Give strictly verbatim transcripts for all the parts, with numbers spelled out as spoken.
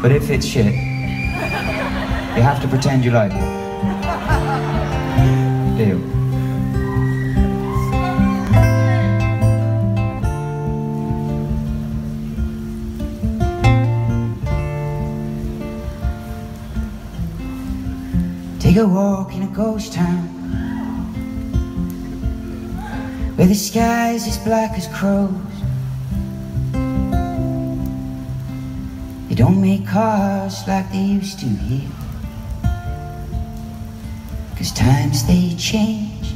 But if it's shit, you have to pretend you like it. Deal. Take a walk in a ghost town where the sky's as black as crows. They don't make cars like they used to here, 'cause times they change.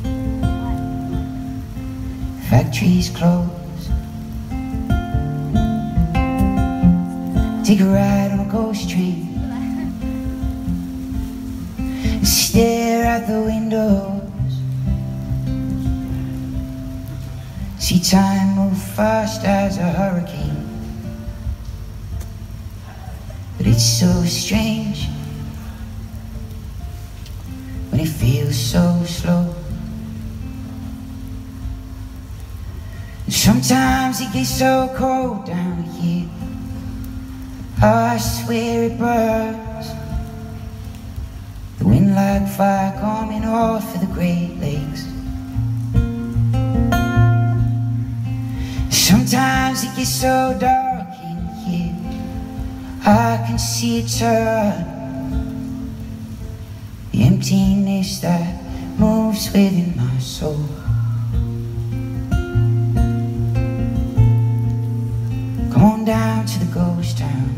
Factories close. Take a ride on a ghost train, stare out the windows, see time move fast as a hurricane. But it's so strange when it feels so slow. And sometimes it gets so cold down here, I swear it burns. The wind like fire coming off of the Great Lakes. Sometimes it gets so dark in here, I can see it turn. The emptiness that moves within my soul. Come on down to the ghost town.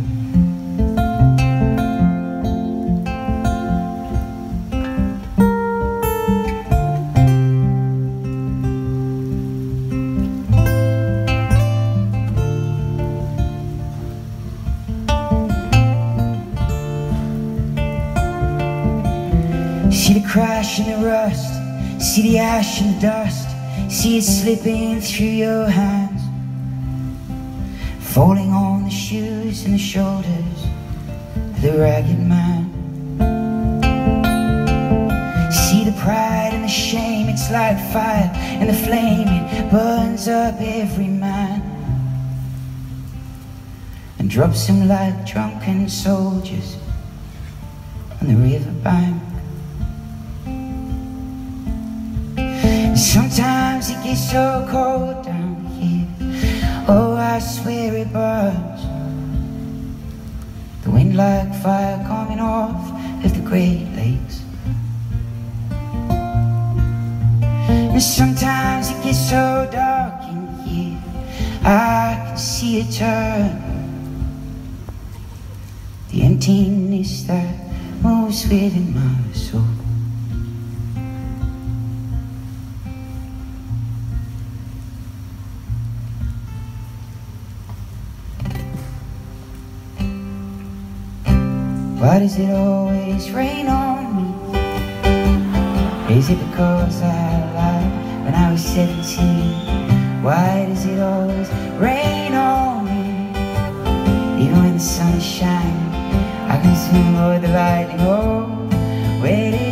See the crash and the rust, see the ash and the dust, see it slipping through your hands, falling on the shoes and the shoulders of the ragged man. See the pride and the shame, it's like fire and the flame, it burns up every man and drops them like drunken soldiers on the riverbank. Sometimes it gets so cold down here, oh I swear it burns. The wind like fire coming off of the Great Lakes. And sometimes it gets so dark in here, I can see it turn. The emptiness that moves within my soul. Why does it always rain on me? Is it because I lied when I was seventeen? Why does it always rain on me? Even when the sun is shining, I can swim over the lightning. Oh, where did